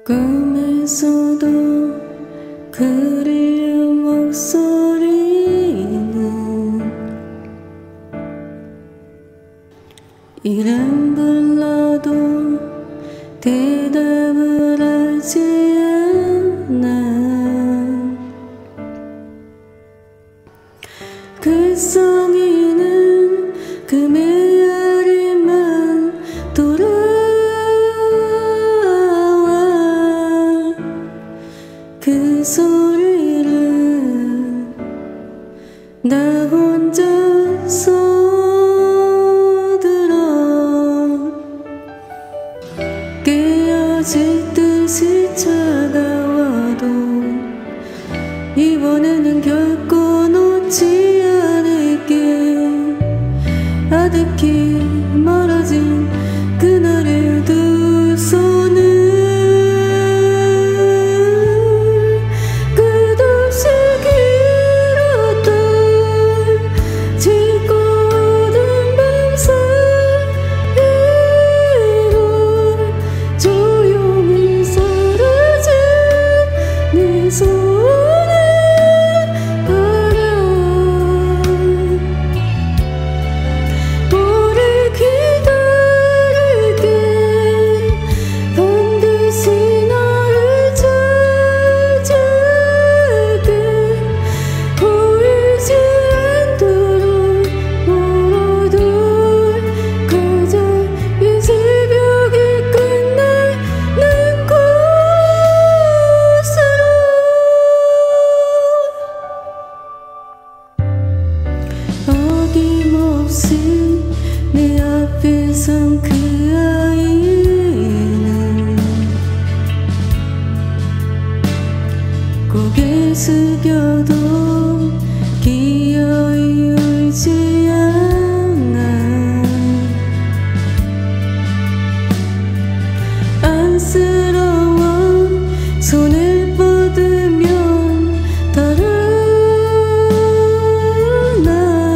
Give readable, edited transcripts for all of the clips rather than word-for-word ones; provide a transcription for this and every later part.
꿈에서도 그리운 목소리는 이름 불러도 대답을 하지 않아. 그 성인은 그 메아리만 돌아와. 그 소리를 나 혼자서 들어. 깨어질 듯이 차가워도 이번에는 결코 놓지 않을게. 아득히 멀어진 그날의 두 손을 끝없이 길었던 지고든 밤사이로 조용히 사라진 네 손을 바라. 오래 기다릴게. 반드시 너를 찾을게. 보이지 않도록 멀어도 가자. 이 새벽이 끝나는 곳으로. 어김없이 내 앞에 선 그 아이는 고개 숙여도 기어이 울지 않아. 안쓰러워 손을 뻗으면 달아나.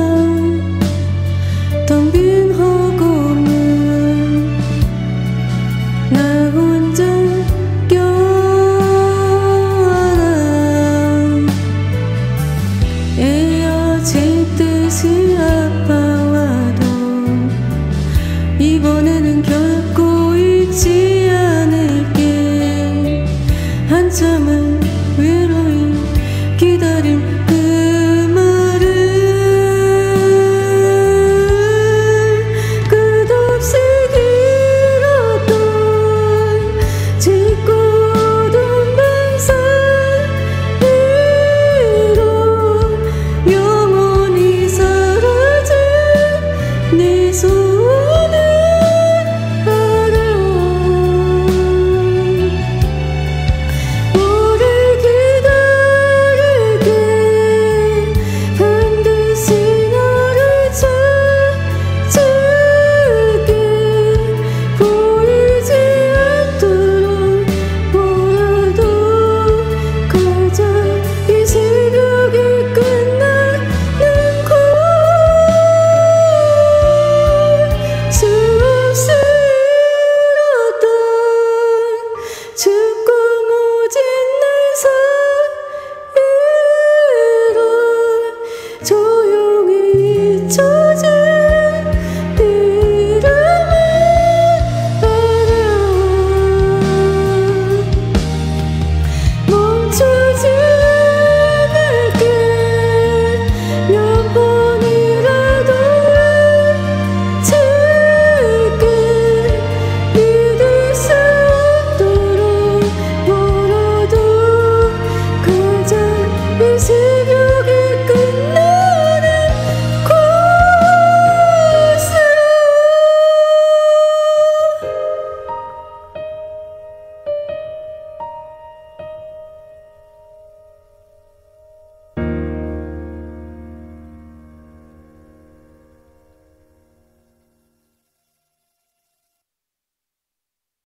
텅 빈 허공을 나 혼자 껴안아. 에어질 듯이 아파와도 이번에는 결코 잊지 않을게. 한참을